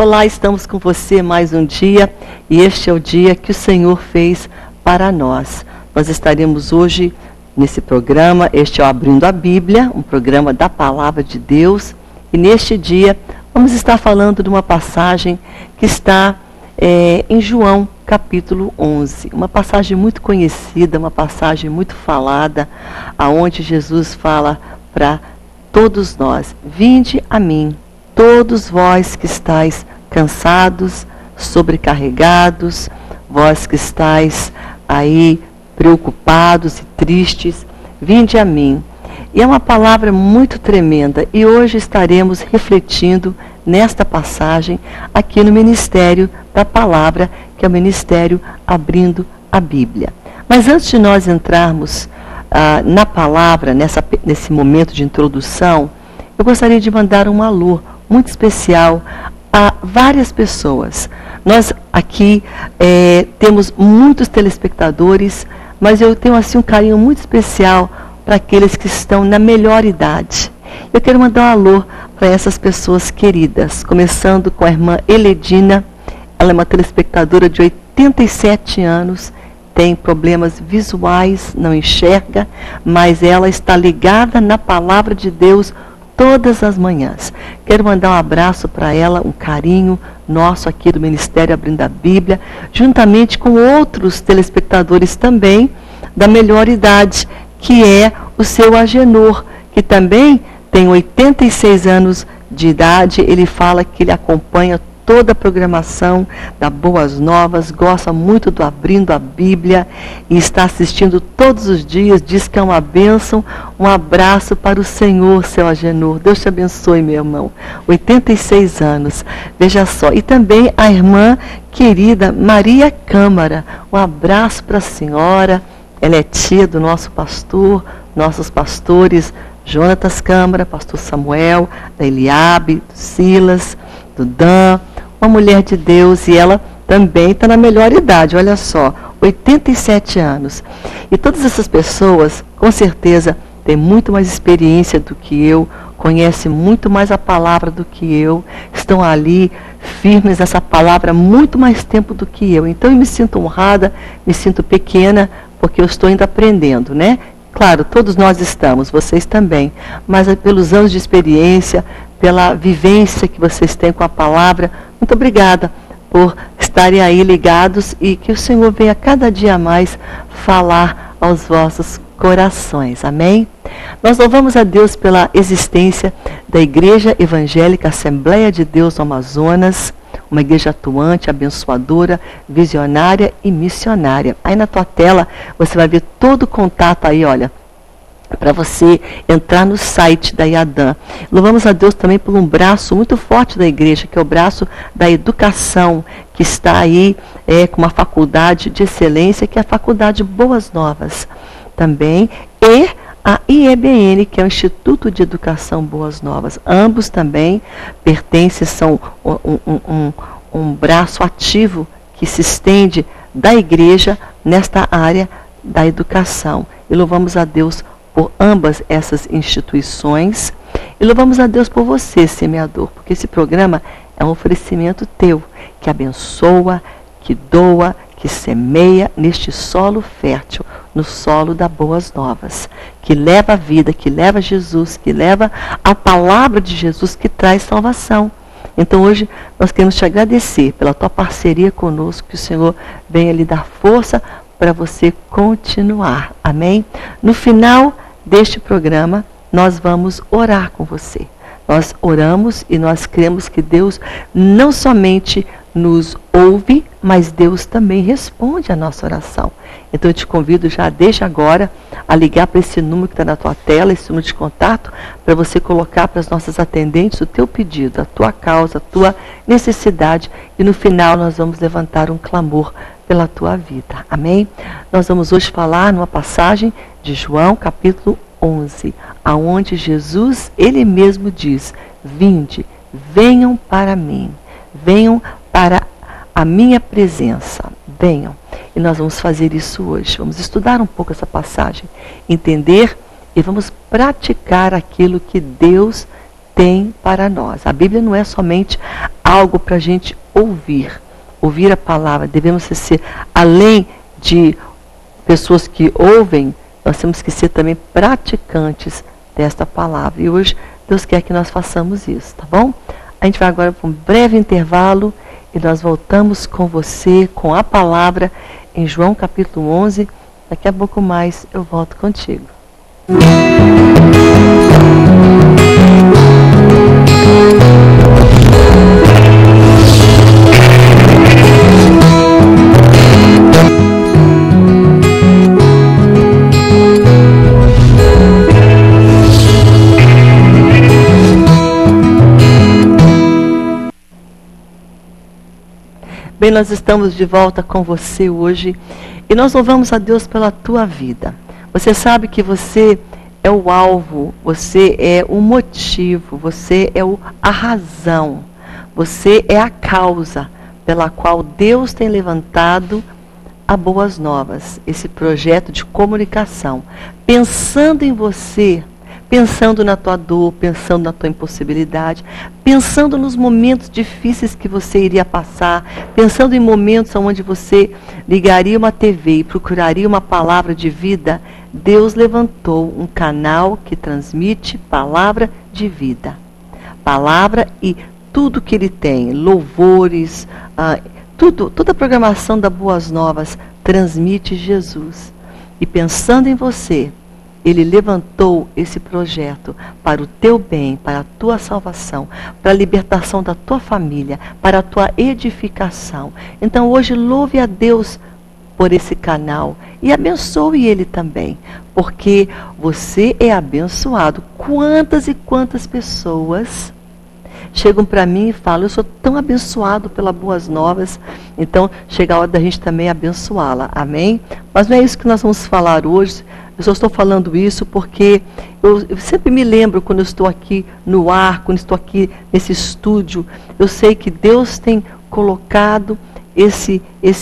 olá, estamos com você mais um dia e este é o dia que o Senhor fez para nós. Nós estaremos hoje nesse programa, este é o Abrindo a Bíblia, um programa da Palavra de Deus, e neste dia vamos estar falando de uma passagem que está em João capítulo 11, uma passagem muito conhecida, uma passagem muito falada, aonde Jesus fala para todos nós: vinde a mim, todos vós que estáis cansados, sobrecarregados, vós que estáis aí preocupados e tristes, vinde a mim. E é uma palavra muito tremenda, e hoje estaremos refletindo nesta passagem aqui no Ministério da Palavra, que é o Ministério Abrindo a Bíblia. Mas antes de nós entrarmos na palavra, nesse momento de introdução, eu gostaria de mandar um alô muito especial a várias pessoas. Nós aqui temos muitos telespectadores, mas eu tenho assim um carinho muito especial para aqueles que estão na melhor idade. Eu quero mandar um alô para essas pessoas queridas, começando com a irmã Eledina. Ela é uma telespectadora de 87 anos, tem problemas visuais, não enxerga, mas ela está ligada na Palavra de Deus todas as manhãs. Quero mandar um abraço para ela, um carinho nosso aqui do Ministério Abrindo a Bíblia, juntamente com outros telespectadores também da melhor idade, que é o seu Agenor, que também tem 86 anos de idade. Ele fala que ele acompanha toda a programação da Boas Novas, gosta muito do Abrindo a Bíblia e está assistindo todos os dias, diz que é uma bênção. Um abraço para o Senhor, seu Agenor. Deus te abençoe, meu irmão. 86 anos, veja só. E também a irmã querida Maria Câmara. Um abraço para a senhora. Ela é tia do nosso pastor, nossos pastores, Jonatas Câmara, pastor Samuel, da Eliabe, do Silas, do Dan, uma mulher de Deus, e ela também está na melhor idade, olha só, 87 anos. E todas essas pessoas, com certeza, têm muito mais experiência do que eu, conhecem muito mais a palavra do que eu, estão ali firmes nessa palavra há muito mais tempo do que eu. Então eu me sinto honrada, me sinto pequena, porque eu estou ainda aprendendo, né? Claro, todos nós estamos, vocês também, mas pelos anos de experiência, pela vivência que vocês têm com a palavra, muito obrigada por estarem aí ligados e que o Senhor venha cada dia mais falar aos vossos corações, amém? Nós louvamos a Deus pela existência da Igreja Evangélica Assembleia de Deus no Amazonas, uma igreja atuante, abençoadora, visionária e missionária. Aí na tua tela você vai ver todo o contato aí, olha, para você entrar no site da IADAM. Louvamos a Deus também por um braço muito forte da igreja, que é o braço da educação, que está aí com uma faculdade de excelência, que é a Faculdade Boas Novas também, e a IEBN, que é o Instituto de Educação Boas Novas. Ambos também pertencem, são um braço ativo que se estende da igreja nesta área da educação. E louvamos a Deus por ambas essas instituições. E louvamos a Deus por você, semeador, porque esse programa é um oferecimento teu, que abençoa, que doa, que semeia neste solo fértil, no solo da Boas Novas, que leva a vida, que leva Jesus, que leva a palavra de Jesus, que traz salvação. Então hoje nós queremos te agradecer pela tua parceria conosco, que o Senhor venha lhe dar força para você continuar. Amém? No final deste programa, nós vamos orar com você. Nós oramos e nós cremos que Deus não somente nos ouve, mas Deus também responde a nossa oração. Então eu te convido já desde agora a ligar para esse número que está na tua tela, esse número de contato, para você colocar para as nossas atendentes o teu pedido, a tua causa, a tua necessidade, e no final nós vamos levantar um clamor pela tua vida. Amém? Nós vamos hoje falar numa passagem de João capítulo 11, aonde Jesus, ele mesmo diz: vinde, venham para mim, venham para a minha presença, venham. E nós vamos fazer isso hoje. Vamos estudar um pouco essa passagem, entender e vamos praticar aquilo que Deus tem para nós. A Bíblia não é somente algo para a gente ouvir. Ouvir a palavra. Devemos ser, além de pessoas que ouvem, nós temos que ser também praticantes desta palavra. E hoje Deus quer que nós façamos isso, tá bom? A gente vai agora para um breve intervalo e nós voltamos com você, com a palavra, em João capítulo 11. Daqui a pouco mais eu volto contigo. Bem, nós estamos de volta com você hoje e nós louvamos a Deus pela tua vida. Você sabe que você é o alvo, você é o motivo, você é a razão, você é a causa pela qual Deus tem levantado a Boas Novas, esse projeto de comunicação, pensando em você, pensando na tua dor, pensando na tua impossibilidade, pensando nos momentos difíceis que você iria passar, pensando em momentos onde você ligaria uma TV e procuraria uma palavra de vida. Deus levantou um canal que transmite palavra de vida. Palavra e tudo que ele tem, louvores, toda a programação da Boas Novas transmite Jesus. E pensando em você, Ele levantou esse projeto para o teu bem, para a tua salvação, para a libertação da tua família, para a tua edificação. Então hoje louve a Deus por esse canal e abençoe ele também, porque você é abençoado. Quantas e quantas pessoas chegam para mim e falam: eu sou tão abençoado pelas Boas Novas. Então chega a hora da gente também abençoá-la, amém? Mas não é isso que nós vamos falar hoje. Eu só estou falando isso porque eu sempre me lembro quando eu estou aqui no ar, quando estou aqui nesse estúdio, eu sei que Deus tem colocado esse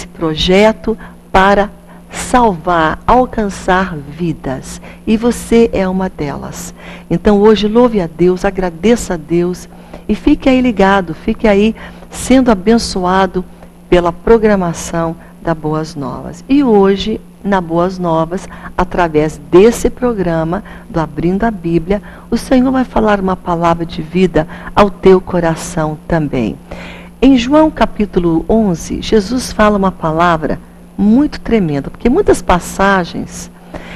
projeto para salvar, alcançar vidas. E você é uma delas. Então hoje louve a Deus, agradeça a Deus e fique aí ligado, fique aí sendo abençoado pela programação da Boas Novas. E hoje, na Boas Novas, através desse programa do Abrindo a Bíblia, o Senhor vai falar uma palavra de vida ao teu coração também. Em João capítulo 11, Jesus fala uma palavra muito tremenda, porque muitas passagens,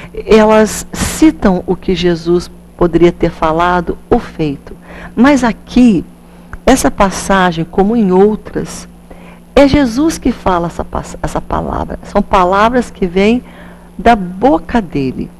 elas citam o que Jesus poderia ter falado ou feito. Mas aqui, essa passagem, como em outras, é Jesus que fala essa palavra. São palavras que vêm da boca dele.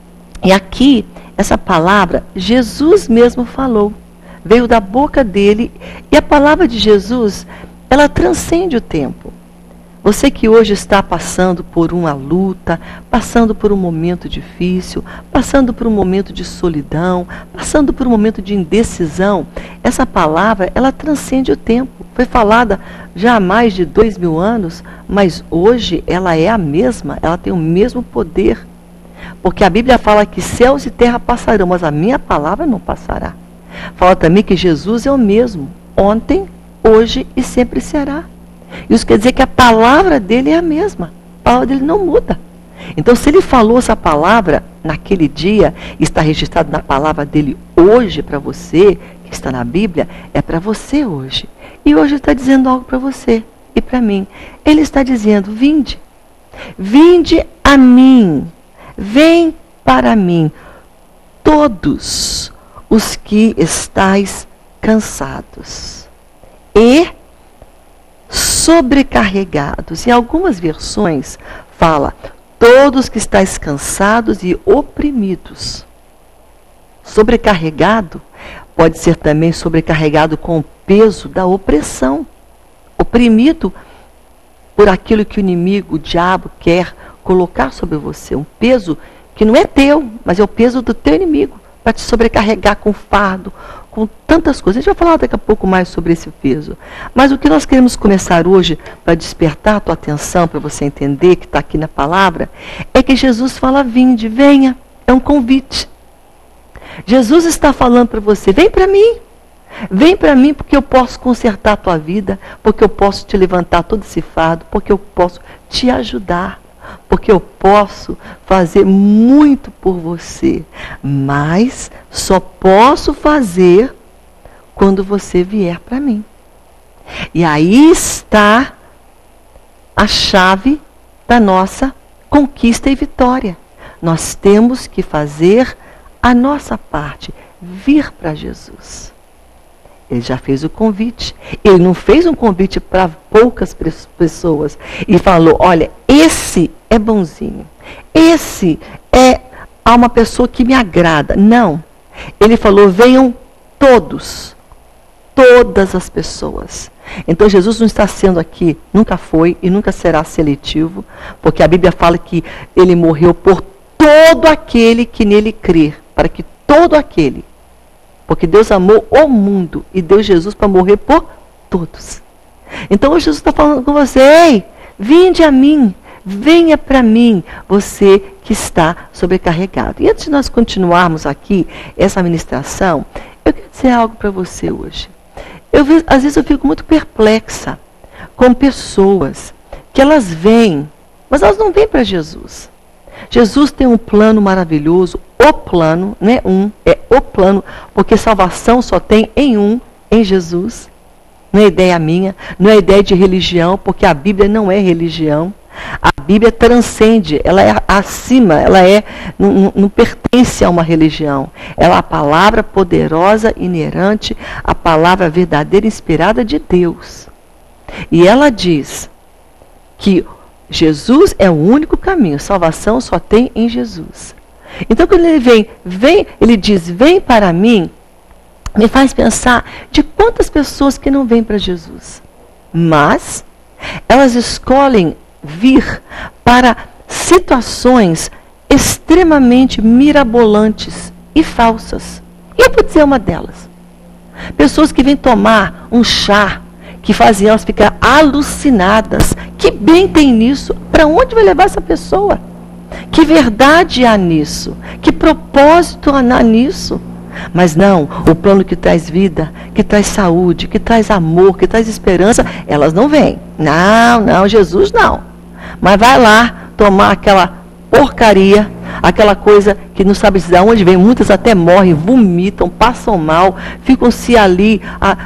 E aqui, essa palavra, Jesus mesmo falou. Veio da boca dele. E a palavra de Jesus, ela transcende o tempo. Você que hoje está passando por uma luta, passando por um momento difícil, passando por um momento de solidão, passando por um momento de indecisão, essa palavra, ela transcende o tempo. Foi falada já há mais de 2000 anos, mas hoje ela é a mesma, ela tem o mesmo poder. Porque a Bíblia fala que céus e terra passarão, mas a minha palavra não passará. Fala também que Jesus é o mesmo, ontem, hoje e sempre será. Isso quer dizer que a palavra dele é a mesma. A palavra dele não muda. Então, se ele falou essa palavra naquele dia, e está registrado na palavra dele hoje para você, que está na Bíblia, é para você hoje. E hoje ele está dizendo algo para você e para mim. Ele está dizendo: vinde. Vinde a mim. Vem para mim. Todos os que estáis cansados e sobrecarregados. Em algumas versões fala: todos que estáis cansados e oprimidos. Sobrecarregado pode ser também sobrecarregado com o peso da opressão. Oprimido por aquilo que o inimigo, o diabo, quer colocar sobre você. Um peso que não é teu, mas é o peso do teu inimigo, para te sobrecarregar com fardo, com tantas coisas. A gente vai falar daqui a pouco mais sobre esse peso. Mas o que nós queremos começar hoje, para despertar a tua atenção, para você entender que está aqui na palavra, é que Jesus fala: vinde, venha. É um convite. Jesus está falando para você: vem para mim. Vem para mim porque eu posso consertar a tua vida, porque eu posso te levantar todo esse fardo, porque eu posso te ajudar, porque eu posso fazer muito por você. Mas só posso fazer quando você vier para mim. E aí está a chave da nossa conquista e vitória. Nós temos que fazer a nossa parte, vir para Jesus. Ele já fez o convite. Ele não fez um convite para poucas pessoas. E falou, olha, esse é bonzinho. Esse é uma pessoa que me agrada. Não. Ele falou, venham todos. Todas as pessoas. Então Jesus não está sendo aqui, nunca foi e nunca será seletivo, porque a Bíblia fala que ele morreu por todo aquele que nele crer, para que todo aquele, porque Deus amou o mundo e deu Jesus para morrer por todos. Então hoje Jesus está falando com você, ei, vinde a mim, venha para mim, você que está sobrecarregado. E antes de nós continuarmos aqui essa ministração, eu quero dizer algo para você hoje. Às vezes eu fico muito perplexa com pessoas que elas vêm, mas elas não vêm para Jesus. Jesus tem um plano maravilhoso, o plano, não é o plano, porque salvação só tem em Jesus. Não é ideia minha, não é ideia de religião, porque a Bíblia não é religião. A Bíblia transcende, ela é acima, não pertence a uma religião. Ela é a palavra poderosa, inerente, a palavra verdadeira, inspirada de Deus. E ela diz que Jesus é o único caminho, salvação só tem em Jesus. Então quando ele ele diz, vem para mim, me faz pensar de quantas pessoas que não vêm para Jesus. Mas elas escolhem vir para situações extremamente mirabolantes e falsas. E eu vou dizer uma delas. Pessoas que vêm tomar um chá que fazem elas ficar alucinadas. Que bem tem nisso? Para onde vai levar essa pessoa? Que verdade há nisso? Que propósito há nisso? Mas não, o plano que traz vida, que traz saúde, que traz amor, que traz esperança, elas não vêm. Não, Jesus não. Mas vai lá tomar aquela porcaria, aquela coisa que não sabe de onde vem, muitas até morrem, vomitam, passam mal, ficam-se ali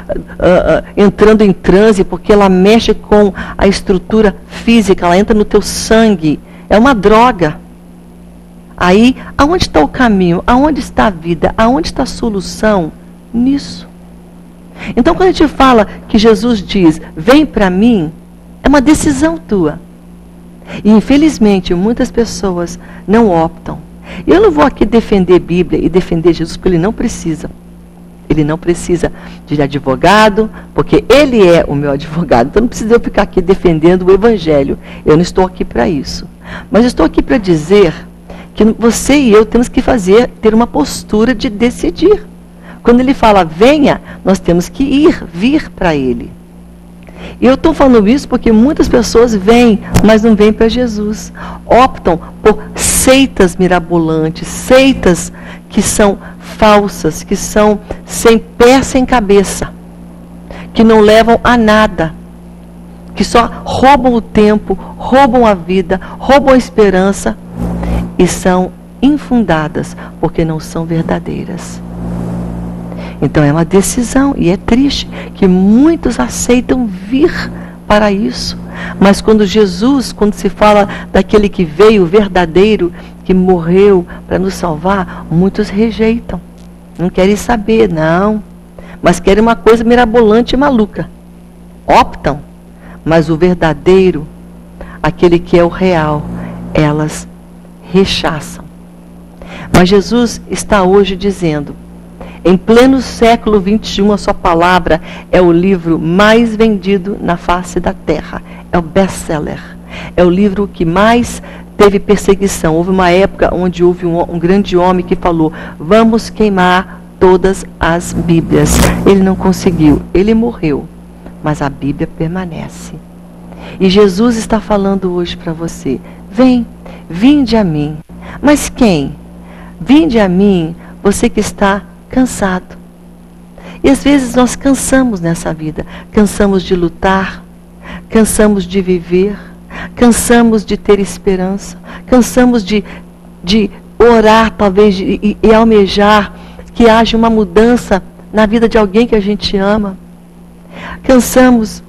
entrando em transe, porque ela mexe com a estrutura física, ela entra no teu sangue, é uma droga. Aí, aonde está o caminho? Aonde está a vida? Aonde está a solução? Nisso. Então, quando a gente fala que Jesus diz, vem para mim, é uma decisão tua. E, infelizmente, muitas pessoas não optam. Eu não vou aqui defender Bíblia e defender Jesus, porque ele não precisa. Ele não precisa de advogado, porque ele é o meu advogado. Então, não precisa eu ficar aqui defendendo o Evangelho. Eu não estou aqui para isso. Mas eu estou aqui para dizer que você e eu temos que ter uma postura de decidir. Quando ele fala, venha, nós temos que vir para ele. E eu estou falando isso porque muitas pessoas vêm, mas não vêm para Jesus. Optam por seitas mirabolantes, seitas que são falsas, que são sem pé, sem cabeça, que não levam a nada, que só roubam o tempo, roubam a vida, roubam a esperança e são infundadas porque não são verdadeiras. Então é uma decisão e é triste que muitos aceitam vir para isso. Mas quando se fala daquele que veio, verdadeiro, que morreu para nos salvar, muitos rejeitam. Não querem saber, não. Mas querem uma coisa mirabolante e maluca. Optam. Mas o verdadeiro, aquele que é o real, elas rechaçam. Mas Jesus está hoje dizendo, em pleno século XXI, a sua palavra é o livro mais vendido na face da terra. É o best-seller. É o livro que mais teve perseguição. Houve uma época onde houve um grande homem que falou, vamos queimar todas as Bíblias. Ele não conseguiu. Ele morreu. Mas a Bíblia permanece. E Jesus está falando hoje para você. Vinde a mim. Mas quem? Vinde a mim, você que está cansado. E às vezes nós cansamos nessa vida, cansamos de lutar, cansamos de viver, cansamos de ter esperança, cansamos de orar talvez e almejar que haja uma mudança na vida de alguém que a gente ama. Cansamos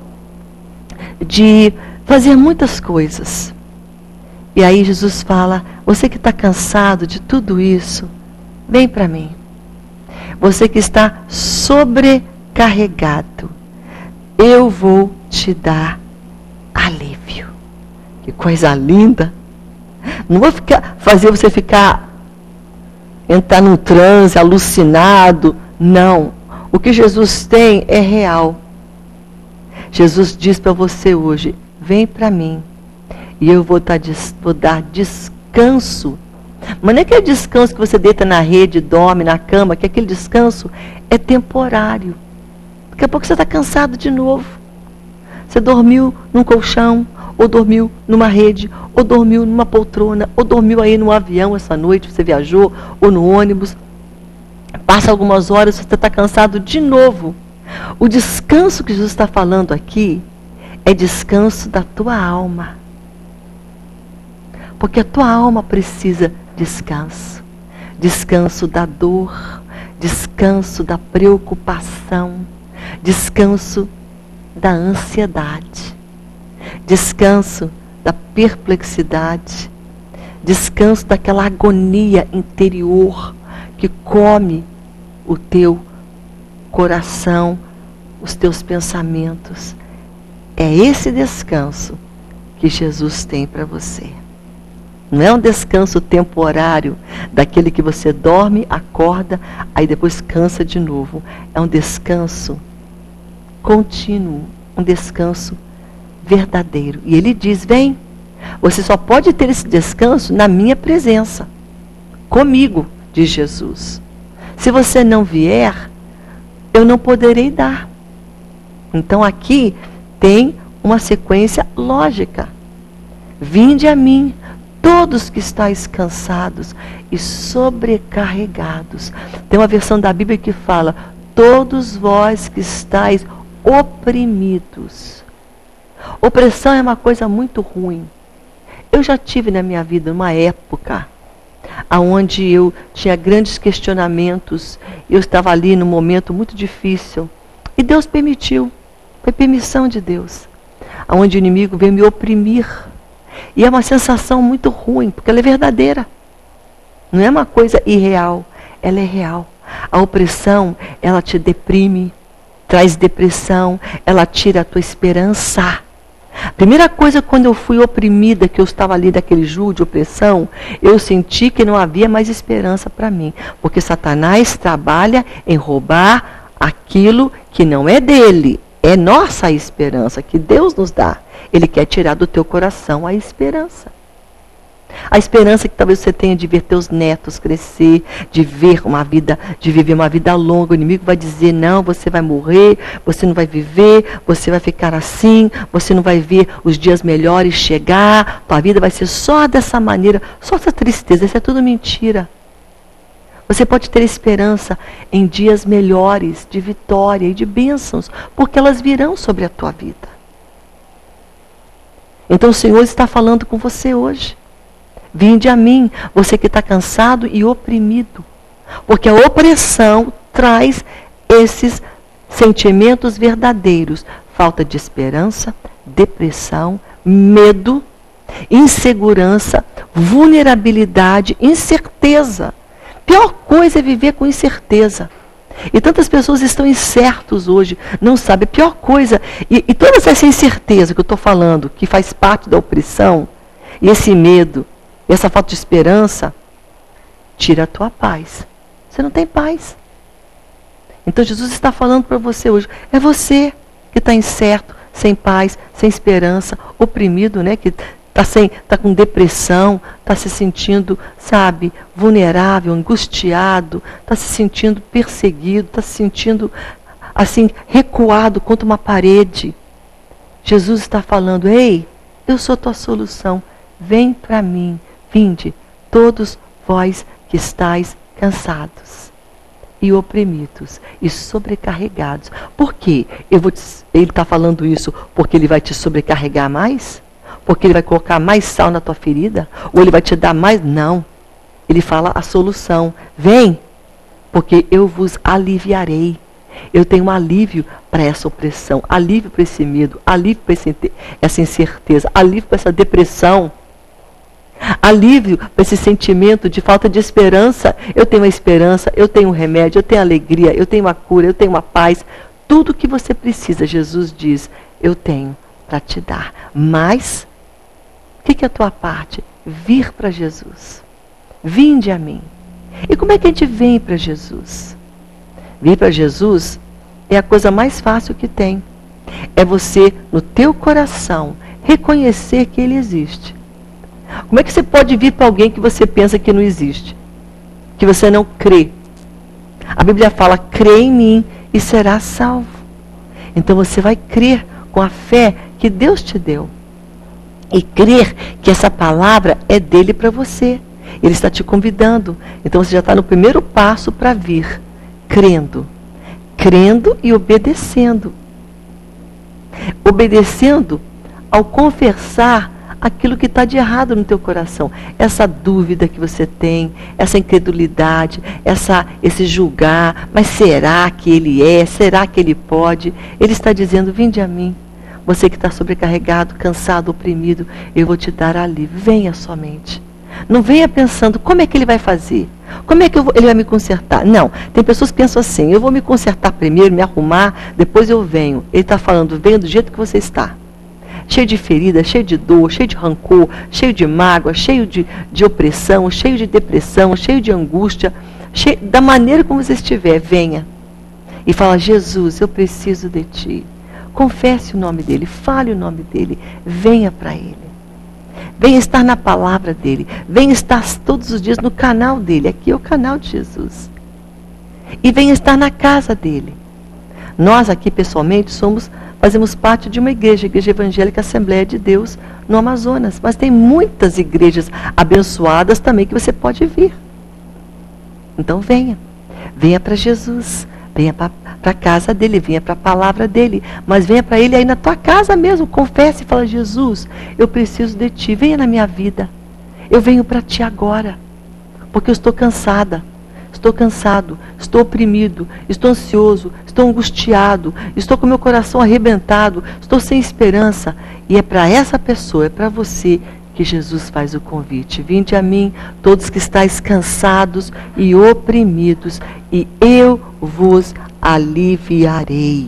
de fazer muitas coisas. E aí Jesus fala, você que está cansado de tudo isso, vem para mim. Você que está sobrecarregado, eu vou te dar alívio. Que coisa linda. Não vou fazer você entrar num transe, alucinado. Não. O que Jesus tem é real. Jesus diz para você hoje, vem para mim. E eu vou dar descanso. Mas não é aquele descanso que você deita na rede, dorme na cama, que aquele descanso é temporário. Daqui a pouco você está cansado de novo. Você dormiu num colchão, ou dormiu numa rede, ou dormiu numa poltrona, ou dormiu aí no avião essa noite, você viajou, ou no ônibus. Passa algumas horas, você está cansado de novo. O descanso que Jesus está falando aqui é descanso da tua alma. Porque a tua alma precisa descanso. Descanso da dor, descanso da preocupação, descanso da ansiedade, descanso da perplexidade, descanso daquela agonia interior que come o teu coração, os teus pensamentos. É esse descanso que Jesus tem para você. Não é um descanso temporário, daquele que você dorme, acorda, aí depois cansa de novo. É um descanso contínuo, um descanso verdadeiro. E ele diz, vem, você só pode ter esse descanso na minha presença, comigo, diz Jesus. Se você não vier, eu não poderei dar. Então aqui tem uma sequência lógica. Vinde a mim, todos que estáis cansados e sobrecarregados. Tem uma versão da Bíblia que fala, todos vós que estáis oprimidos. Opressão é uma coisa muito ruim. Eu já tive na minha vida uma época onde eu tinha grandes questionamentos, eu estava ali num momento muito difícil, e Deus permitiu, foi permissão de Deus, onde o inimigo veio me oprimir. E é uma sensação muito ruim, porque ela é verdadeira. Não é uma coisa irreal, ela é real. A opressão, ela te deprime, traz depressão, ela tira a tua esperança. Primeira coisa, quando eu fui oprimida, que eu estava ali daquele jugo de opressão, eu senti que não havia mais esperança para mim. Porque Satanás trabalha em roubar aquilo que não é dele, é nossa a esperança que Deus nos dá. Ele quer tirar do teu coração a esperança. A esperança que talvez você tenha de ver teus netos crescer, de ver uma vida, de viver uma vida longa. O inimigo vai dizer, não, você vai morrer, você não vai viver, você vai ficar assim, você não vai ver os dias melhores chegar, tua vida vai ser só dessa maneira, só essa tristeza, isso é tudo mentira. Você pode ter esperança em dias melhores, de vitória e de bênçãos, porque elas virão sobre a tua vida. Então o Senhor está falando com você hoje. Vinde a mim, você que está cansado e oprimido. Porque a opressão traz esses sentimentos verdadeiros. Falta de esperança, depressão, medo, insegurança, vulnerabilidade, incerteza. Pior coisa é viver com incerteza. E tantas pessoas estão incertos hoje, não sabem. A pior coisa, e toda essa incerteza que eu estou falando, que faz parte da opressão, e esse medo, essa falta de esperança, tira a tua paz. Você não tem paz. Então Jesus está falando para você hoje. É você que está incerto, sem paz, sem esperança, oprimido, né? Que está com depressão, está se sentindo, sabe, vulnerável, angustiado, está se sentindo perseguido, está se sentindo assim, recuado contra uma parede. Jesus está falando, ei, eu sou a tua solução, vem para mim. Vinde, todos vós que estáis cansados e oprimidos e sobrecarregados. Por quê? Ele está falando isso porque ele vai te sobrecarregar mais? Porque ele vai colocar mais sal na tua ferida? Ou ele vai te dar mais? Não. Ele fala a solução. Vem, porque eu vos aliviarei. Eu tenho um alívio para essa opressão, alívio para esse medo, alívio para essa incerteza, alívio para essa depressão, alívio para esse sentimento de falta de esperança. Eu tenho a esperança, eu tenho um remédio, eu tenho alegria, eu tenho a cura, eu tenho a paz. Tudo que você precisa, Jesus diz, eu tenho para te dar. Mas, o que é a tua parte? Vir para Jesus. Vinde a mim. E como é que a gente vem para Jesus? Vir para Jesus é a coisa mais fácil que tem. É você, no teu coração, reconhecer que Ele existe. Como é que você pode vir para alguém que você pensa que não existe? Que você não crê? A Bíblia fala, crê em mim e será salvo. Então você vai crer com a fé que Deus te deu. E crer que essa palavra é dele para você. Ele está te convidando. Então você já está no primeiro passo para vir. Crendo. Crendo e obedecendo. Obedecendo ao confessar aquilo que está de errado no teu coração. Essa dúvida que você tem, essa incredulidade, esse julgar, mas será que ele é? Será que ele pode? Ele está dizendo, vinde a mim. Você que está sobrecarregado, cansado, oprimido, eu vou te dar alívio. Venha somente. Não venha pensando, como é que ele vai fazer? Como é que ele vai me consertar? Não, tem pessoas que pensam assim, eu vou me consertar primeiro, me arrumar, depois eu venho. Ele está falando, venha do jeito que você está. Cheio de ferida, cheio de dor, cheio de rancor, cheio de mágoa, cheio de opressão, cheio de depressão, cheio de angústia. Da maneira como você estiver, venha. E fala, Jesus, eu preciso de ti. Confesse o nome dele, fale o nome dele, venha para ele. Venha estar na palavra dele. Venha estar todos os dias no canal dele. Aqui é o canal de Jesus. E venha estar na casa dele. Nós aqui pessoalmente fazemos parte de uma igreja, a Igreja Evangélica Assembleia de Deus no Amazonas. Mas tem muitas igrejas abençoadas também que você pode vir. Então venha. Venha para Jesus. Venha para a casa dele, venha para a palavra dele, mas venha para ele aí na tua casa mesmo, confesse e fala, Jesus, eu preciso de ti, venha na minha vida, eu venho para ti agora, porque eu estou cansada, estou cansado, estou oprimido, estou ansioso, estou angustiado, estou com meu coração arrebentado, estou sem esperança, e é para essa pessoa, é para você que Jesus faz o convite. Vinde a mim, todos que estáis cansados e oprimidos, e eu vos aliviarei.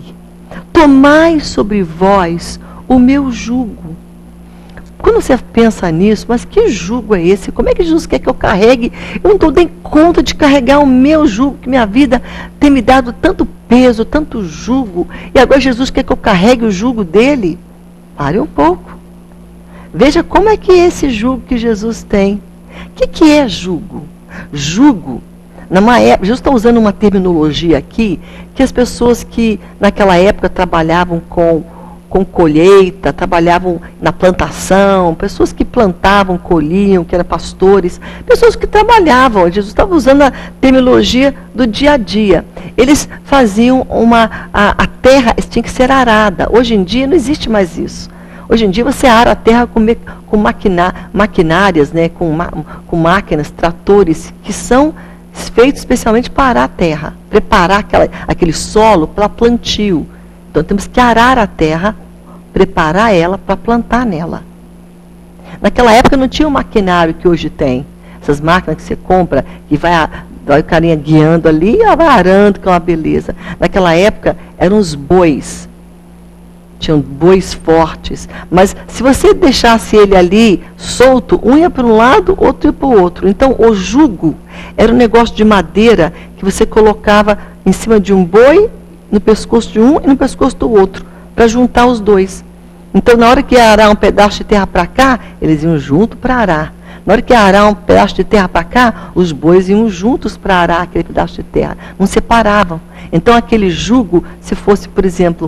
Tomai sobre vós o meu jugo. Quando você pensa nisso, mas que jugo é esse? Como é que Jesus quer que eu carregue? Eu não estou dando conta de carregar o meu jugo, que minha vida tem me dado tanto peso, tanto jugo, e agora Jesus quer que eu carregue o jugo dele? Pare um pouco. Veja como é que é esse jugo que Jesus tem. O que é jugo? Jugo, Jesus está usando uma terminologia aqui, que as pessoas que naquela época trabalhavam com colheita, trabalhavam na plantação, pessoas que plantavam, colhiam, que eram pastores, pessoas que trabalhavam. Jesus estava usando a terminologia do dia a dia. Eles faziam a terra tinha que ser arada. Hoje em dia não existe mais isso. Hoje em dia você ara a terra com maquinárias, né, com máquinas, tratores, que são feitos especialmente para arar a terra, preparar aquele solo para plantio. Então temos que arar a terra, preparar ela para plantar nela. Naquela época não tinha o maquinário que hoje tem. Essas máquinas que você compra, que vai o carinha guiando ali, e vai arando, que é uma beleza. Naquela época eram os bois. Tinham bois fortes, mas se você deixasse ele ali solto, um ia para um lado, outro ia para o outro. Então o jugo era um negócio de madeira que você colocava em cima de um boi, no pescoço de um e no pescoço do outro, para juntar os dois. Então na hora que ia arar um pedaço de terra para cá, eles iam junto para arar. Na hora que ia arar um pedaço de terra para cá, os bois iam juntos para arar aquele pedaço de terra, não separavam. Então aquele jugo, se fosse, por exemplo,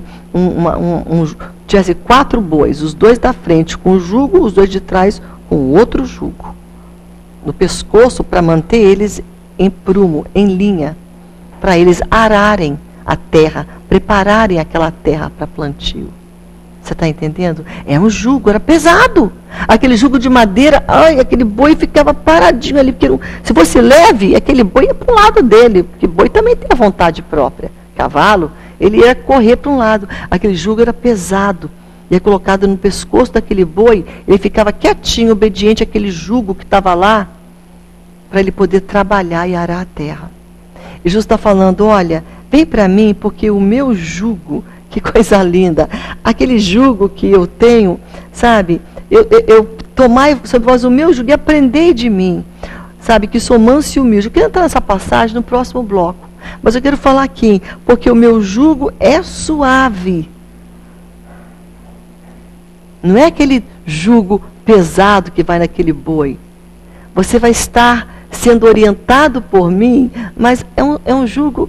tivesse 4 bois, os 2 da frente com o jugo, os 2 de trás com o outro jugo, no pescoço, para manter eles em prumo, em linha, para eles ararem a terra, prepararem aquela terra para plantio. Você está entendendo? É um jugo, era pesado. Aquele jugo de madeira, ai, aquele boi ficava paradinho ali, porque se fosse leve, aquele boi ia para o lado dele, porque boi também tem a vontade própria. Cavalo, ele ia correr para um lado. Aquele jugo era pesado. E é colocado no pescoço daquele boi, ele ficava quietinho, obediente àquele jugo que estava lá, para ele poder trabalhar e arar a terra. E Jesus está falando, olha, vem para mim, porque o meu jugo, que coisa linda, aquele jugo que eu tenho, sabe, eu tomai sobre vós o meu jugo e aprendei de mim, sabe, que sou manso e humilde. Eu quero entrar nessa passagem no próximo bloco, mas eu quero falar aqui, porque o meu jugo é suave. Não é aquele jugo pesado que vai naquele boi. Você vai estar sendo orientado por mim, mas é um jugo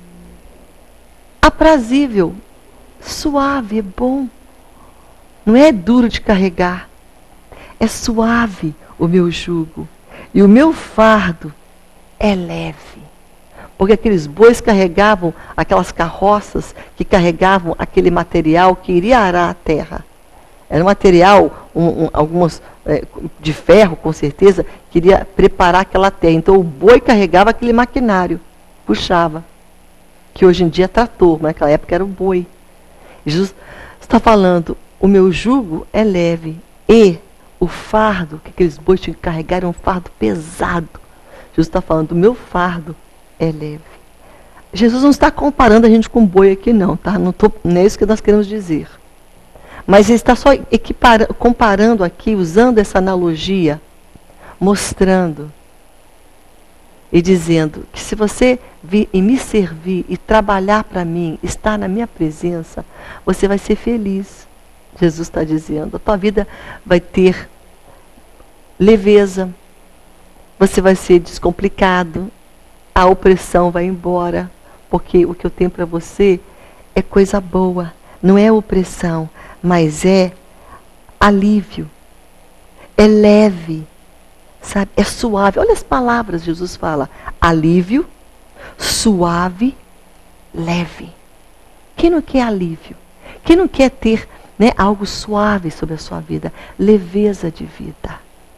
aprazível, suave, é bom. Não é duro de carregar. É suave o meu jugo. E o meu fardo é leve. Porque aqueles bois carregavam aquelas carroças que carregavam aquele material que iria arar a terra. Era um material, algumas de ferro, com certeza, que iria preparar aquela terra. Então o boi carregava aquele maquinário, puxava. Que hoje em dia é trator, mas naquela época era o boi. Jesus está falando, o meu jugo é leve. E o fardo que aqueles bois tinham que carregar era um fardo pesado. Jesus está falando, o meu fardo é leve. Jesus não está comparando a gente com boi aqui não, tá? Não é isso que nós queremos dizer. Mas ele está só comparando aqui, usando essa analogia, mostrando e dizendo que se você vir e me servir e trabalhar para mim, estar na minha presença, você vai ser feliz. Jesus está dizendo, a tua vida vai ter leveza, você vai ser descomplicado, a opressão vai embora, porque o que eu tenho para você é coisa boa, não é opressão, mas é alívio, é leve, sabe? É suave. Olha as palavras, Jesus fala, alívio, suave, leve. Quem não quer alívio? Quem não quer ter, né, algo suave sobre a sua vida? Leveza de vida.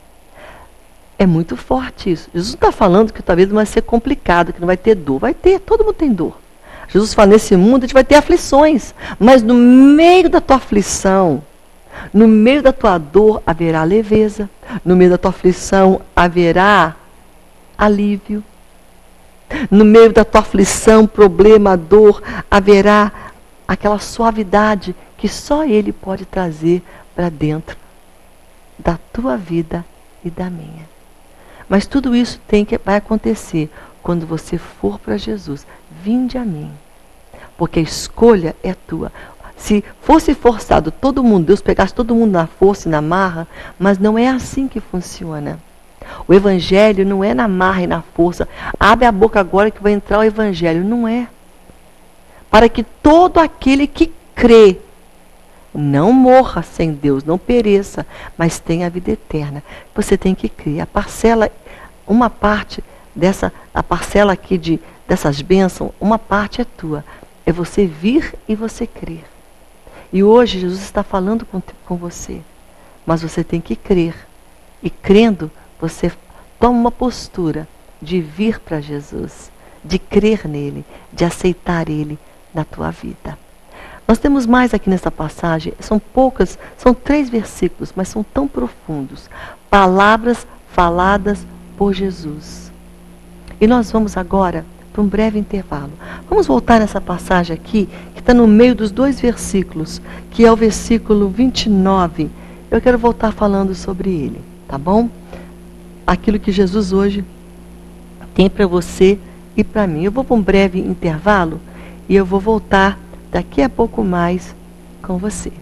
É muito forte isso. Jesus não está falando que a tua vida não vai ser complicada, que não vai ter dor. Vai ter, todo mundo tem dor. Jesus fala, nesse mundo a gente vai ter aflições, mas no meio da tua aflição, no meio da tua dor haverá leveza, no meio da tua aflição haverá alívio, no meio da tua aflição, problema, dor, haverá aquela suavidade que só Ele pode trazer para dentro da tua vida e da minha. Mas tudo isso vai acontecer quando você for para Jesus. Vinde a mim, porque a escolha é tua. Se fosse forçado todo mundo, Deus pegasse todo mundo na força e na marra, mas não é assim que funciona. O Evangelho não é na marra e na força. Abre a boca agora que vai entrar o Evangelho. Não é. Para que todo aquele que crê não morra sem Deus, não pereça, mas tenha a vida eterna. Você tem que crer. A parcela, uma parte a parcela aqui dessas bênçãos, uma parte é tua. É você vir e você crer. E hoje Jesus está falando com você. Mas você tem que crer. E crendo, você toma uma postura de vir para Jesus, de crer nele, de aceitar ele na tua vida. Nós temos mais aqui nessa passagem, são 3 versículos, mas são tão profundos. Palavras faladas por Jesus. E nós vamos agora para um breve intervalo. Vamos voltar nessa passagem aqui, que está no meio dos 2 versículos, que é o versículo 29. Eu quero voltar falando sobre ele, tá bom? Aquilo que Jesus hoje tem para você e para mim. Eu vou para um breve intervalo e eu vou voltar daqui a pouco mais com você.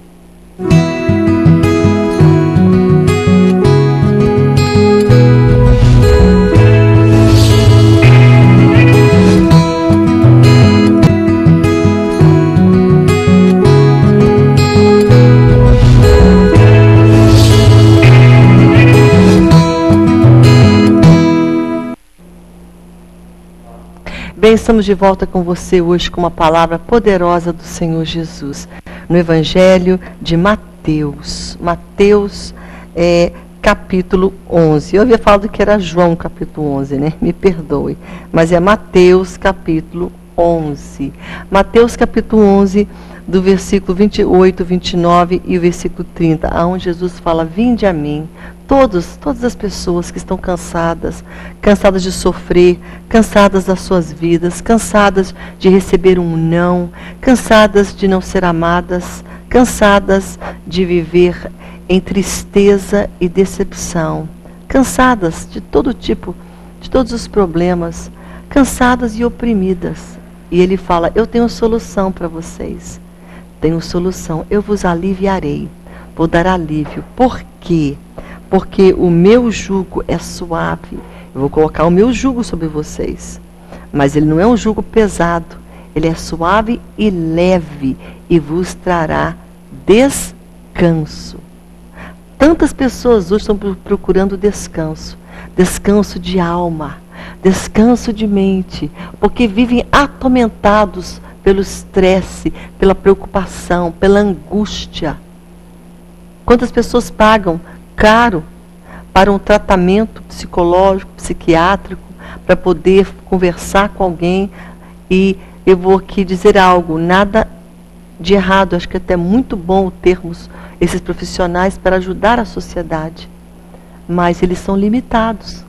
Bem, estamos de volta com você hoje com uma palavra poderosa do Senhor Jesus. No Evangelho de Mateus. Mateus capítulo 11. Eu havia falado que era João capítulo 11, né? Me perdoe. Mas é Mateus capítulo 11. Mateus capítulo 11, do versículo 28, 29 e o versículo 30, onde Jesus fala: vinde a mim, todas as pessoas que estão cansadas de sofrer, cansadas das suas vidas, cansadas de receber um não, cansadas de não ser amadas, cansadas de viver em tristeza e decepção, cansadas de todo tipo, de todos os problemas, cansadas e oprimidas. E ele fala: eu tenho solução para vocês. Tenho solução, eu vos aliviarei, vou dar alívio. Por quê? Porque o meu jugo é suave. Eu vou colocar o meu jugo sobre vocês. Mas ele não é um jugo pesado, ele é suave e leve e vos trará descanso. Tantas pessoas hoje estão procurando descanso, descanso de alma, descanso de mente, porque vivem atormentados pelo estresse, pela preocupação, pela angústia. Quantas pessoas pagam caro para um tratamento psicológico, psiquiátrico, para poder conversar com alguém? E eu vou aqui dizer algo, nada de errado, acho que é até muito bom termos esses profissionais para ajudar a sociedade, mas eles são limitados.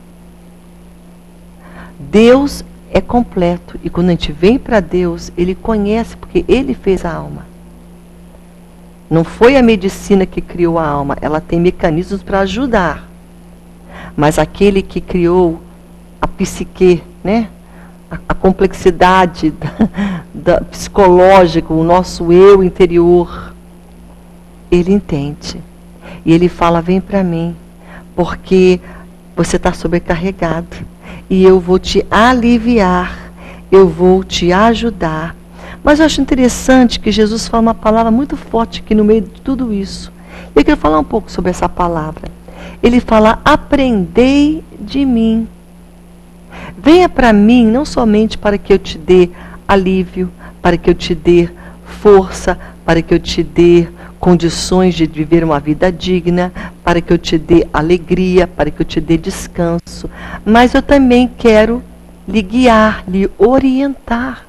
Deus é completo, e quando a gente vem para Deus, Ele conhece, porque Ele fez a alma. Não foi a medicina que criou a alma, ela tem mecanismos para ajudar. Mas aquele que criou a psique, né? A complexidade da psicológica, o nosso eu interior, Ele entende. E Ele fala: vem para mim, porque você está sobrecarregado. E eu vou te aliviar, eu vou te ajudar. Mas eu acho interessante que Jesus fala uma palavra muito forte aqui no meio de tudo isso. E eu quero falar um pouco sobre essa palavra. Ele fala: aprendei de mim. Venha para mim, não somente para que eu te dê alívio, para que eu te dê força, para que eu te dê condições de viver uma vida digna, para que eu te dê alegria, para que eu te dê descanso. Mas eu também quero lhe guiar, lhe orientar.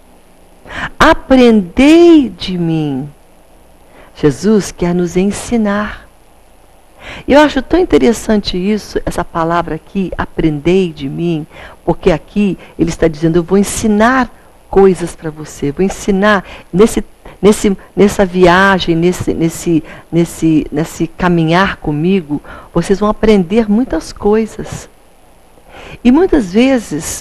Aprendei de mim. Jesus quer nos ensinar. E eu acho tão interessante isso, essa palavra aqui, aprendei de mim, porque aqui ele está dizendo: eu vou ensinar coisas para você, vou ensinar nessa viagem, nesse caminhar comigo, vocês vão aprender muitas coisas. E muitas vezes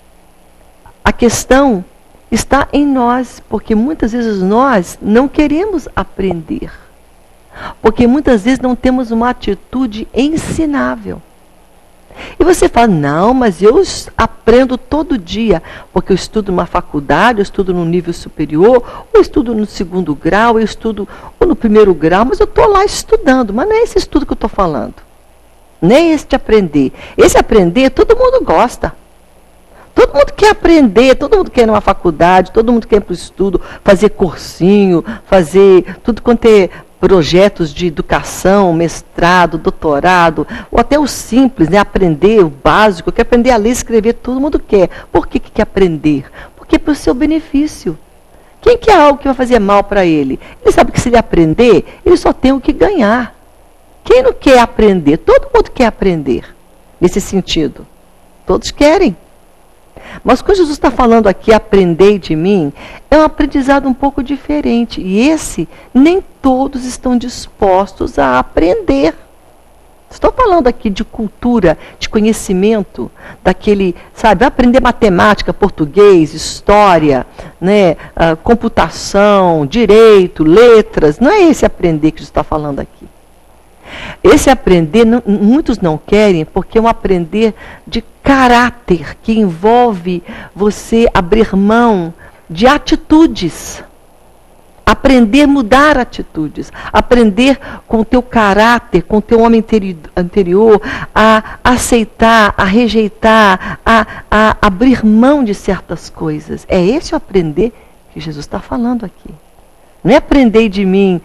a questão está em nós, porque muitas vezes nós não queremos aprender. Porque muitas vezes não temos uma atitude ensinável. E você fala: não, mas eu aprendo todo dia, porque eu estudo numa faculdade, eu estudo num nível superior, ou eu estudo no segundo grau, eu estudo ou no primeiro grau, mas eu estou lá estudando. Mas não é esse estudo que eu estou falando. Nem esse de aprender. Esse aprender, todo mundo gosta. Todo mundo quer aprender, todo mundo quer ir numa faculdade, todo mundo quer ir para o estudo, fazer cursinho, fazer tudo quanto é projetos de educação, mestrado, doutorado, ou até o simples, né? Aprender o básico, quer aprender a ler e escrever, todo mundo quer. Por que quer aprender? Porque é para o seu benefício. Quem quer algo que vai fazer mal para ele? Ele sabe que se ele aprender, ele só tem o que ganhar. Quem não quer aprender? Todo mundo quer aprender, nesse sentido. Todos querem. Mas quando Jesus está falando aqui, aprendei de mim, é um aprendizado um pouco diferente. E esse, nem todos estão dispostos a aprender. Estou falando aqui de cultura, de conhecimento, daquele, sabe, aprender matemática, português, história, né, computação, direito, letras. Não é esse aprender que Jesus está falando aqui. Esse aprender, muitos não querem, porque é um aprender de caráter, que envolve você abrir mão de atitudes. Aprender a mudar atitudes, aprender com o teu caráter, com o teu homem anterior, a aceitar, a rejeitar, a abrir mão de certas coisas. É esse o aprender que Jesus está falando aqui. Não é aprender de mim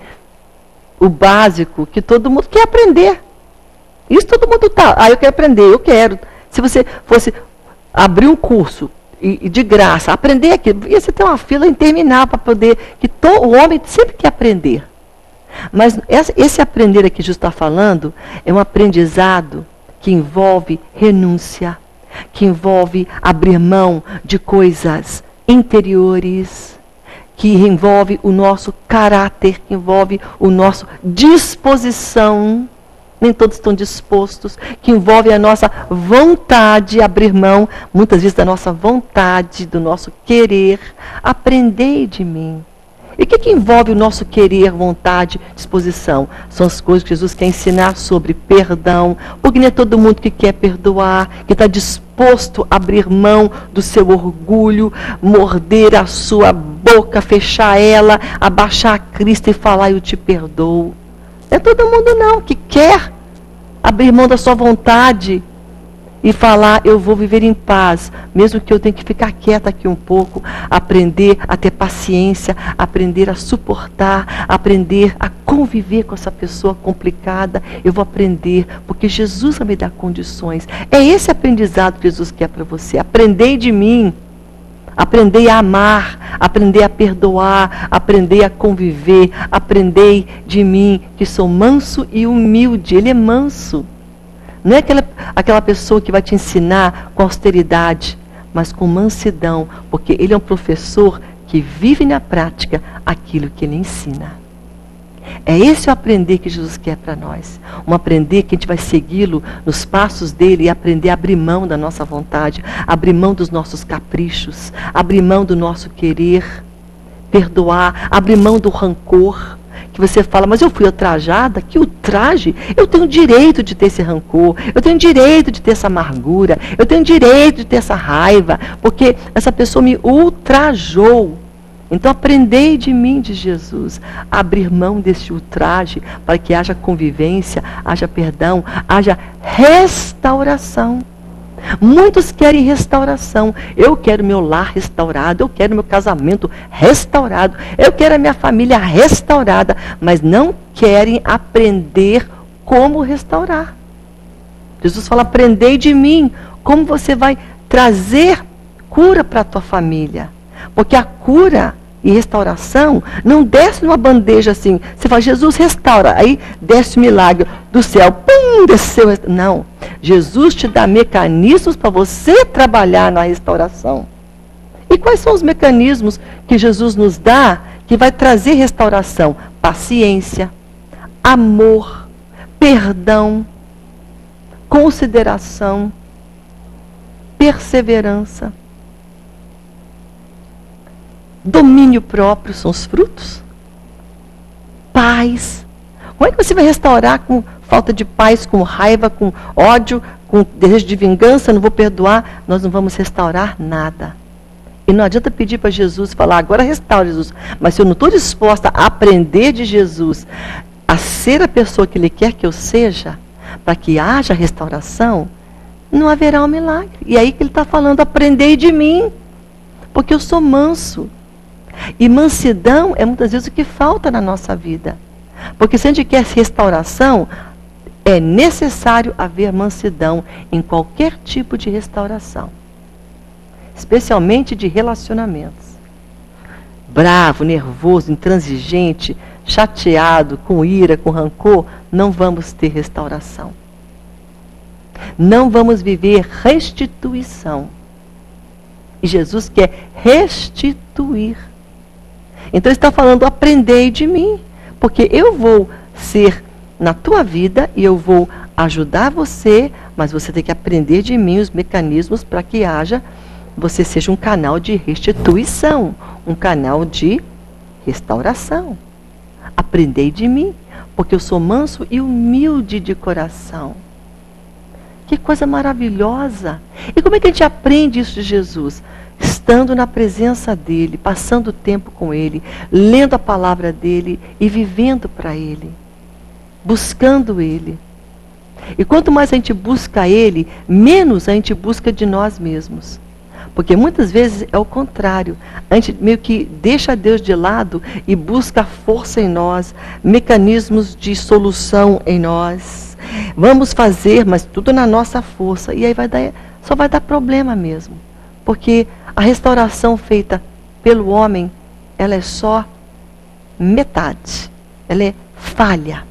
o básico que todo mundo quer aprender. Isso todo mundo está. Eu quero aprender, eu quero. Se você fosse abrir um curso e de graça, aprender aquilo, ia você ter uma fila interminável para poder, o homem sempre quer aprender. Mas esse aprender aqui que Jesus está falando é um aprendizado que envolve renúncia, que envolve abrir mão de coisas interiores, que envolve o nosso caráter, que envolve o nosso disposição. Nem todos estão dispostos, que envolve a nossa vontade, abrir mão, muitas vezes da nossa vontade, do nosso querer. Aprendei de mim. E o que envolve o nosso querer, vontade, disposição? São as coisas que Jesus quer ensinar sobre perdão, porque não é todo mundo que quer perdoar, que está disposto a abrir mão do seu orgulho, morder a sua boca, fechar ela, abaixar a crista e falar, eu te perdoo. Não é todo mundo não que quer abrir mão da sua vontade e falar, eu vou viver em paz, mesmo que eu tenha que ficar quieta aqui um pouco, aprender a ter paciência, aprender a suportar, aprender a conviver com essa pessoa complicada. Eu vou aprender, porque Jesus vai me dar condições. É esse aprendizado que Jesus quer para você. Aprendei de mim. Aprendei a amar, aprendei a perdoar, aprendei a conviver, aprendei de mim, que sou manso e humilde. Ele é manso. Não é aquela pessoa que vai te ensinar com austeridade, mas com mansidão, porque ele é um professor que vive na prática aquilo que ele ensina. É esse o aprender que Jesus quer para nós. Um aprender que a gente vai segui-lo nos passos dele e aprender a abrir mão da nossa vontade, abrir mão dos nossos caprichos, abrir mão do nosso querer, perdoar, abrir mão do rancor. Que você fala, mas eu fui ultrajada, que ultraje, eu tenho direito de ter esse rancor, eu tenho direito de ter essa amargura, eu tenho direito de ter essa raiva, porque essa pessoa me ultrajou. Então aprendei de mim, de Jesus, a abrir mão desse ultraje, para que haja convivência, haja perdão, haja restauração. Muitos querem restauração. Eu quero meu lar restaurado, eu quero meu casamento restaurado, eu quero a minha família restaurada, mas não querem aprender como restaurar. Jesus fala, aprendei de mim, como você vai trazer cura para a tua família. Porque a cura e restauração não desce numa bandeja assim. Você fala, Jesus restaura. Aí desce o milagre do céu. Pum, desceu. Não. Jesus te dá mecanismos para você trabalhar na restauração. E quais são os mecanismos que Jesus nos dá que vai trazer restauração? Paciência, amor, perdão, consideração, perseverança. Domínio próprio são os frutos. Paz. Como é que você vai restaurar com falta de paz, com raiva, com ódio, com desejo de vingança? Não vou perdoar. Nós não vamos restaurar nada. E não adianta pedir para Jesus e falar, agora restaura, Jesus. Mas se eu não estou disposta a aprender de Jesus, a ser a pessoa que Ele quer que eu seja, para que haja restauração, não haverá um milagre. E aí que Ele está falando, aprendei de mim, porque eu sou manso. E mansidão é muitas vezes o que falta na nossa vida. Porque se a gente quer restauração, é necessário haver mansidão em qualquer tipo de restauração. Especialmente de relacionamentos. Bravo, nervoso, intransigente, chateado, com ira, com rancor, não vamos ter restauração. Não vamos viver restituição. E Jesus quer restituir. Então ele está falando, aprendei de mim, porque eu vou ser na tua vida e eu vou ajudar você, mas você tem que aprender de mim os mecanismos para que você seja um canal de restituição, um canal de restauração. Aprendei de mim, porque eu sou manso e humilde de coração. Que coisa maravilhosa! E como é que a gente aprende isso de Jesus? estando na presença dEle, passando tempo com Ele, lendo a palavra dEle e vivendo para Ele, buscando Ele. E quanto mais a gente busca Ele, menos a gente busca de nós mesmos. Porque muitas vezes é o contrário. A gente meio que deixa Deus de lado e busca força em nós, mecanismos de solução em nós. Vamos fazer, mas tudo na nossa força. E aí só vai dar problema mesmo. Porque a restauração feita pelo homem, ela é só metade. Ela é falha.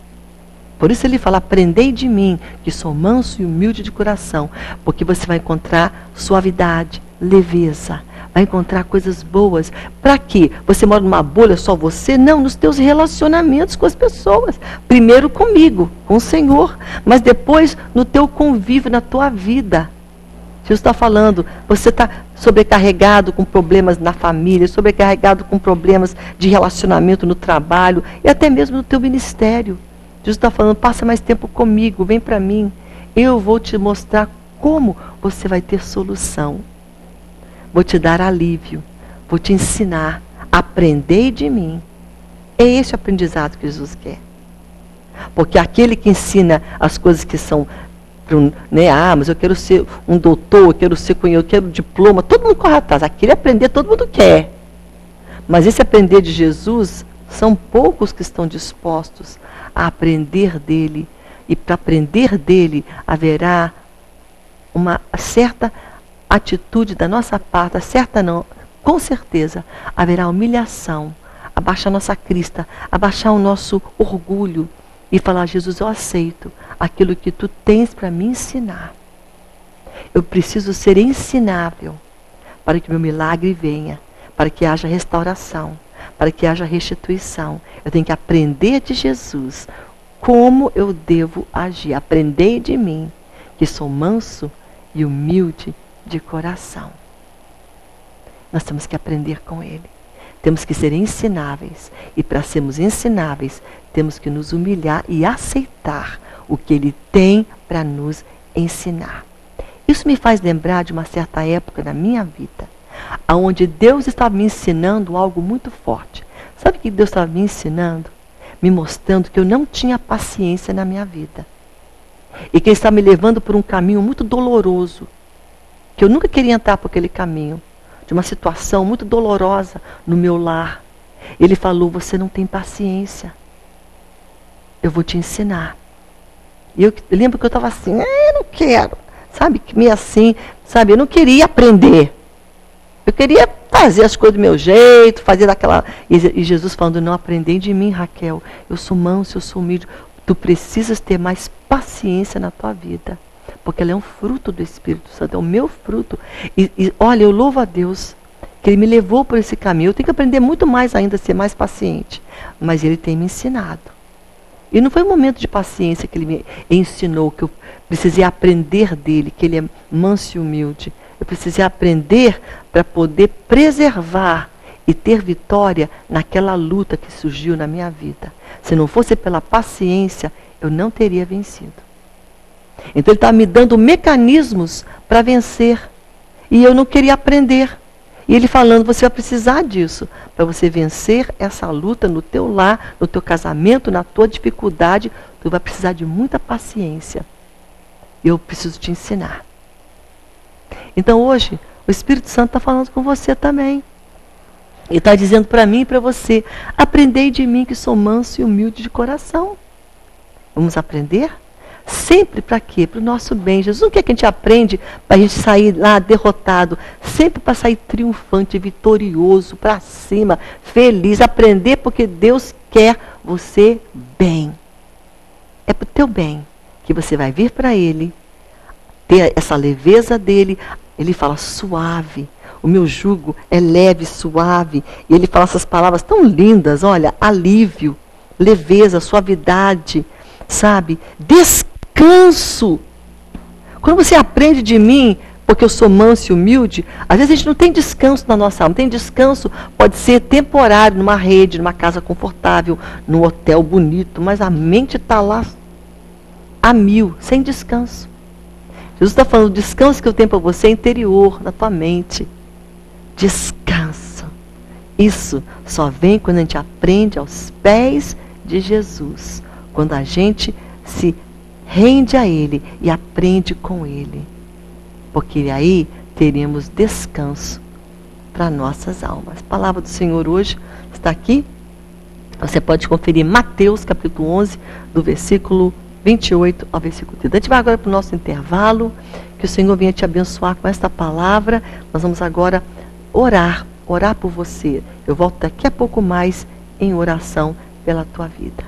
Por isso ele fala, aprendei de mim, que sou manso e humilde de coração, porque você vai encontrar suavidade, leveza, vai encontrar coisas boas. Para quê? Você mora numa bolha, só você? Não, nos teus relacionamentos com as pessoas. Primeiro comigo, com o Senhor, mas depois no teu convívio, na tua vida. Jesus está falando, você está sobrecarregado com problemas na família, sobrecarregado com problemas de relacionamento no trabalho e até mesmo no teu ministério. Jesus está falando, passa mais tempo comigo, vem para mim. Eu vou te mostrar como você vai ter solução. Vou te dar alívio. Vou te ensinar. Aprendei de mim. É esse o aprendizado que Jesus quer. Porque aquele que ensina as coisas que são, né, mas eu quero ser um doutor, eu quero diploma, todo mundo corre atrás. Aquele aprender todo mundo quer. Mas esse aprender de Jesus, são poucos que estão dispostos a aprender dele. E para aprender dele, haverá uma certa atitude da nossa parte, certa não, com certeza, haverá humilhação, abaixar nossa crista, abaixar o nosso orgulho e falar, Jesus, eu aceito aquilo que tu tens para me ensinar. Eu preciso ser ensinável para que meu milagre venha, para que haja restauração, para que haja restituição. Eu tenho que aprender de Jesus como eu devo agir. Aprendei de mim, que sou manso e humilde de coração. Nós temos que aprender com Ele. Temos que ser ensináveis. E para sermos ensináveis, temos que nos humilhar e aceitar o que Ele tem para nos ensinar. Isso me faz lembrar de uma certa época da minha vida, onde Deus estava me ensinando algo muito forte. Sabe o que Deus estava me ensinando? Me mostrando que eu não tinha paciência na minha vida. E que Ele estava me levando por um caminho muito doloroso. Que eu nunca queria entrar por aquele caminho. De uma situação muito dolorosa no meu lar. Ele falou, você não tem paciência. Eu vou te ensinar. E eu lembro que eu estava assim, eu não quero. Sabe, meio assim, sabe, eu não queria aprender. Eu queria fazer as coisas do meu jeito, fazer daquela... E Jesus falando, não, aprendei de mim, Raquel. Eu sou manso, eu sou humilde. Tu precisas ter mais paciência na tua vida. Porque ela é um fruto do Espírito Santo, é o meu fruto. E olha, eu louvo a Deus que Ele me levou por esse caminho. Eu tenho que aprender muito mais ainda, a ser mais paciente. Mas Ele tem me ensinado. E não foi um momento de paciência que Ele me ensinou, que eu precisei aprender dEle, que Ele é manso e humilde. Eu precisei aprender para poder preservar e ter vitória naquela luta que surgiu na minha vida. Se não fosse pela paciência, eu não teria vencido. Então Ele estava me dando mecanismos para vencer. E eu não queria aprender. E Ele falando, você vai precisar disso. Para você vencer essa luta no teu lar, no teu casamento, na tua dificuldade, tu vai precisar de muita paciência. Eu preciso te ensinar. Então hoje, o Espírito Santo está falando com você também. Ele está dizendo para mim e para você, aprendei de mim que sou manso e humilde de coração. Vamos aprender? Sempre para quê? Para o nosso bem. Jesus não quer que a gente aprende para a gente sair lá derrotado. Sempre para sair triunfante, vitorioso, para cima, feliz. Aprender porque Deus quer você bem. É para o teu bem que você vai vir para Ele, ter essa leveza dEle. Ele fala suave. O meu jugo é leve, suave. E Ele fala essas palavras tão lindas. Olha, alívio, leveza, suavidade, sabe? Descanso. Quando você aprende de mim, porque eu sou manso e humilde, às vezes a gente não tem descanso na nossa alma. Tem descanso, pode ser temporário, numa rede, numa casa confortável, num hotel bonito, mas a mente está lá a mil, sem descanso. Jesus está falando, o descanso que eu tenho para você é interior, na tua mente. descanso. Isso só vem quando a gente aprende aos pés de Jesus, quando a gente se rende a Ele e aprende com Ele, porque aí teremos descanso para nossas almas. A palavra do Senhor hoje está aqui. Você pode conferir Mateus capítulo 11, do versículo 28 ao versículo 30. A gente vai agora para o nosso intervalo, que o Senhor venha te abençoar com esta palavra. Nós vamos agora orar por você. Eu volto daqui a pouco mais em oração pela tua vida.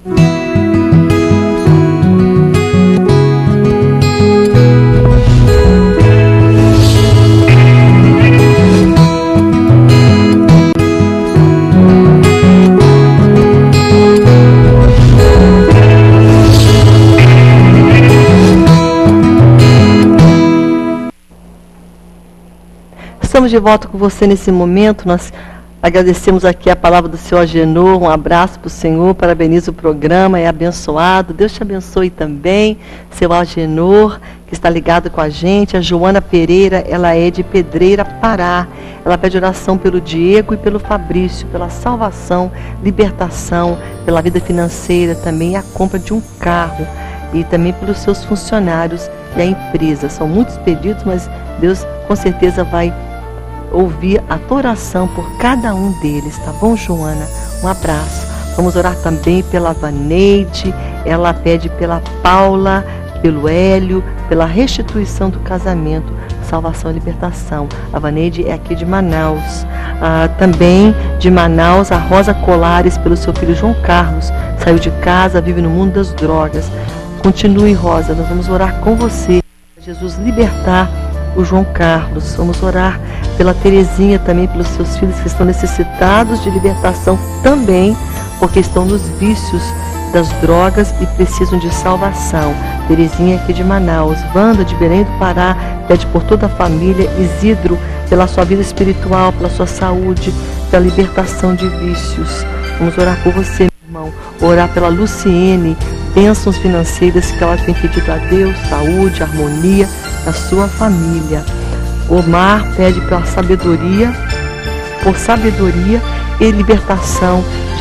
Estamos de volta com você nesse momento. Nós agradecemos aqui a palavra do seu Agenor. Um abraço para o Senhor, parabenizo o programa, é abençoado. Deus te abençoe também, seu Agenor, que está ligado com a gente. A Joana Pereira, ela é de Pedreira, Pará. Ela pede oração pelo Diego e pelo Fabrício, pela salvação, libertação, pela vida financeira, também a compra de um carro e também pelos seus funcionários e a empresa. São muitos pedidos, mas Deus com certeza vai ouvir a tua oração por cada um deles, tá bom, Joana? Um abraço. Vamos orar também pela Vaneide, ela pede pela Paula, pelo Hélio, pela restituição do casamento, salvação e libertação. A Vaneide é aqui de Manaus. Também de Manaus, a Rosa Colares, pelo seu filho João Carlos, saiu de casa, vive no mundo das drogas. Continue, Rosa, nós vamos orar com você, Jesus libertar o João Carlos. Vamos orar pela Terezinha também, pelos seus filhos que estão necessitados de libertação também, porque estão nos vícios das drogas e precisam de salvação. Terezinha aqui de Manaus. Wanda de Belém do Pará pede por toda a família. Isidro, pela sua vida espiritual, pela sua saúde, pela libertação de vícios. Vamos orar por você, meu irmão. Orar pela Luciene, bênçãos financeiras que ela tem pedido a Deus, saúde, harmonia na sua família. Omar pede pela sabedoria, por sabedoria e libertação de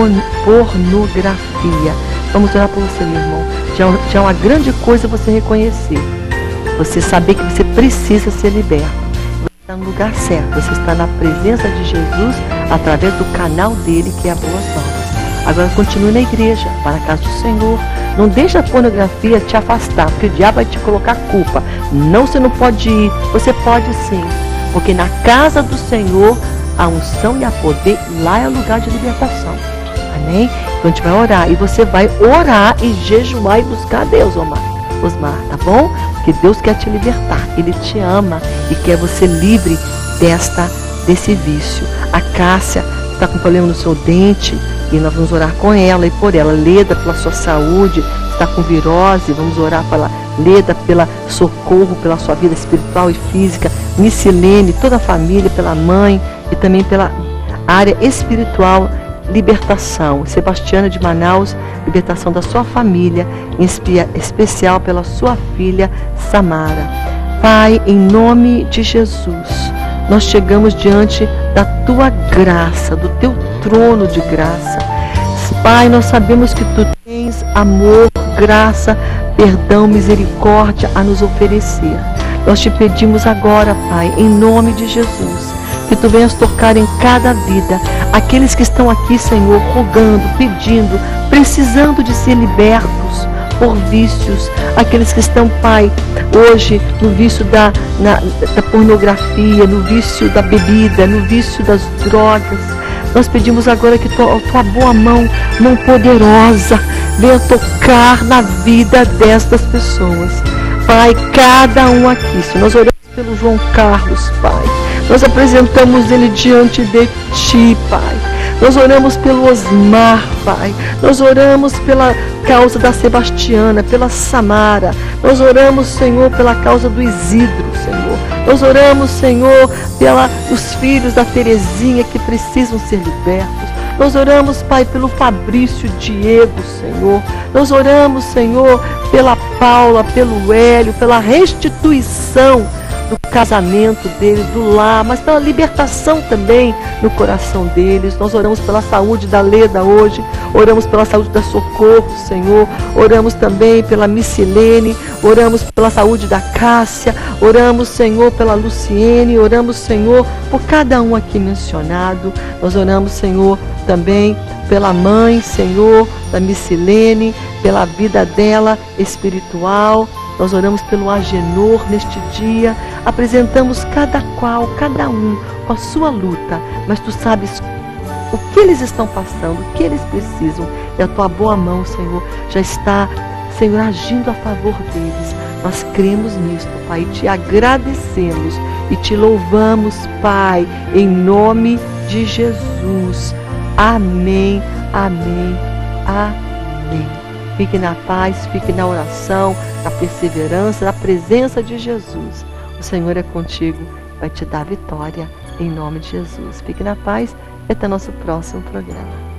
pornografia. Vamos orar por você, meu irmão. Já é uma grande coisa você reconhecer, você saber que você precisa ser liberto. Você está no lugar certo, você está na presença de Jesus através do canal dele, que é a Boas Novas. Agora continue na igreja, para a casa do Senhor. Não deixe a pornografia te afastar, porque o diabo vai te colocar culpa. Não, você não pode ir. Você pode sim, porque na casa do Senhor a unção e a poder, lá é o lugar de libertação. Amém? Então a gente vai orar, e você vai orar e jejuar e buscar a Deus, Osmar, tá bom? Porque Deus quer te libertar, Ele te ama e quer você livre desse vício. A Cássia está com problema no seu dente, e nós vamos orar com ela e por ela. Leda, pela sua saúde, está com virose, vamos orar pela Leda, pela socorro, pela sua vida espiritual e física. Missilene, toda a família, pela mãe e também pela área espiritual, libertação. Sebastiana de Manaus, libertação da sua família, em especial pela sua filha Samara. Pai, em nome de Jesus, nós chegamos diante da tua graça, do teu trono de graça. Pai, nós sabemos que tu tens amor, graça, perdão, misericórdia a nos oferecer. Nós te pedimos agora, Pai, em nome de Jesus, que tu venhas tocar em cada vida, aqueles que estão aqui, Senhor, rogando, pedindo, precisando de ser libertos por vícios, aqueles que estão, Pai, hoje no vício da pornografia, no vício da bebida, no vício das drogas. Nós pedimos agora que tua boa mão poderosa, venha tocar na vida destas pessoas. Pai, cada um aqui, se nós oramos pelo João Carlos, Pai, nós apresentamos ele diante de ti, Pai. Nós oramos pelo Osmar, Pai. Nós oramos pela causa da Sebastiana, pela Samara. Nós oramos, Senhor, pela causa do Isidro, Senhor. Nós oramos, Senhor, pelos filhos da Terezinha que precisam ser libertos. Nós oramos, Pai, pelo Fabrício Diego, Senhor. Nós oramos, Senhor, pela Paula, pelo Hélio, pela restituição, do casamento deles, do lar, mas pela libertação também no coração deles. Nós oramos pela saúde da Leda hoje, oramos pela saúde da Socorro, Senhor, oramos também pela Missilene, oramos pela saúde da Cássia, oramos, Senhor, pela Luciene, oramos, Senhor, por cada um aqui mencionado. Nós oramos, Senhor, também pela mãe, Senhor, da Missilene, pela vida dela espiritual. Nós oramos pelo Agenor neste dia, apresentamos cada qual, cada um com a sua luta, mas Tu sabes o que eles estão passando, o que eles precisam, e a Tua boa mão, Senhor, já está, Senhor, agindo a favor deles. Nós cremos nisto, Pai, e Te agradecemos e Te louvamos, Pai, em nome de Jesus. Amém, amém, amém. Fique na paz, fique na oração, na perseverança, na presença de Jesus. O Senhor é contigo, vai te dar vitória em nome de Jesus. Fique na paz e até nosso próximo programa.